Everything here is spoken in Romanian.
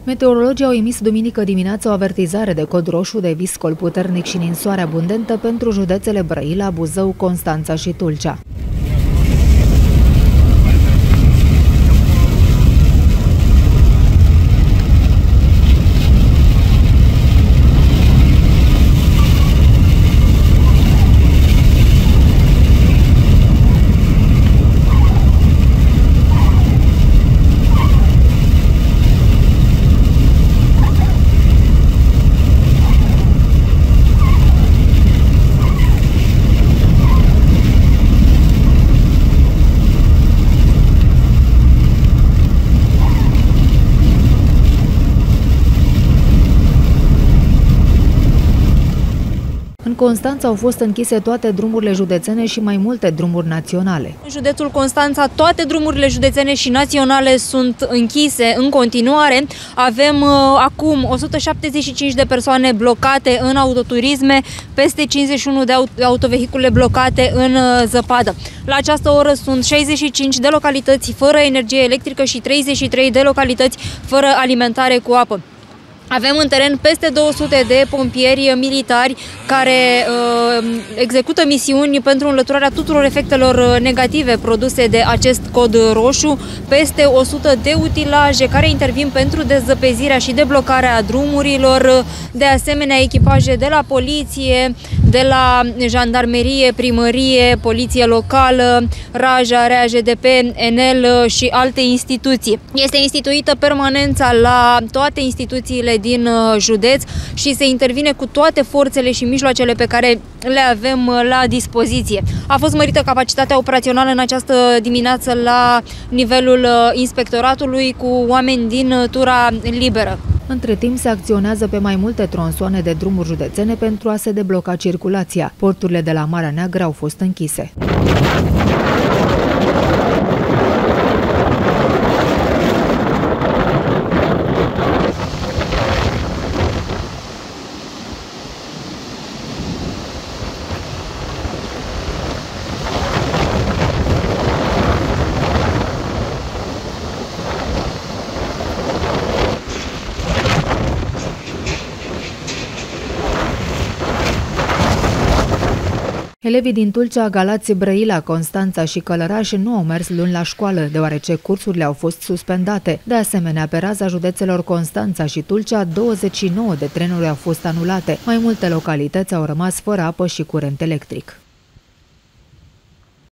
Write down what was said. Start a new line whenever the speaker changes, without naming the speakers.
Meteorologii au emis duminică dimineață o avertizare de cod roșu de viscol puternic și ninsoare abundentă pentru județele Brăila, Buzău, Constanța și Tulcea. În Constanța au fost închise toate drumurile județene și mai multe drumuri naționale.
În județul Constanța toate drumurile județene și naționale sunt închise în continuare. Avem acum 175 de persoane blocate în autoturisme, peste 51 de autovehicule blocate în zăpadă. La această oră sunt 65 de localități fără energie electrică și 33 de localități fără alimentare cu apă. Avem în teren peste 200 de pompieri militari care execută misiuni pentru înlăturarea tuturor efectelor negative produse de acest cod roșu, peste 100 de utilaje care intervin pentru dezăpezirea și deblocarea drumurilor, de asemenea echipaje de la poliție, de la jandarmerie, primărie, poliție locală, Raja, RAJDP, Enel și alte instituții. Este instituită permanența la toate instituțiile din județ și se intervine cu toate forțele și mijloacele pe care le avem la dispoziție. A fost mărită capacitatea operațională în această dimineață la nivelul inspectoratului cu oameni din tura liberă.
Între timp se acționează pe mai multe tronsoane de drumuri județene pentru a se debloca circulația. Porturile de la Marea Neagră au fost închise. Elevii din Tulcea, Galați, Brăila, Constanța și Călăraș nu au mers luni la școală, deoarece cursurile au fost suspendate. De asemenea, pe raza județelor Constanța și Tulcea, 29 de trenuri au fost anulate. Mai multe localități au rămas fără apă și curent electric.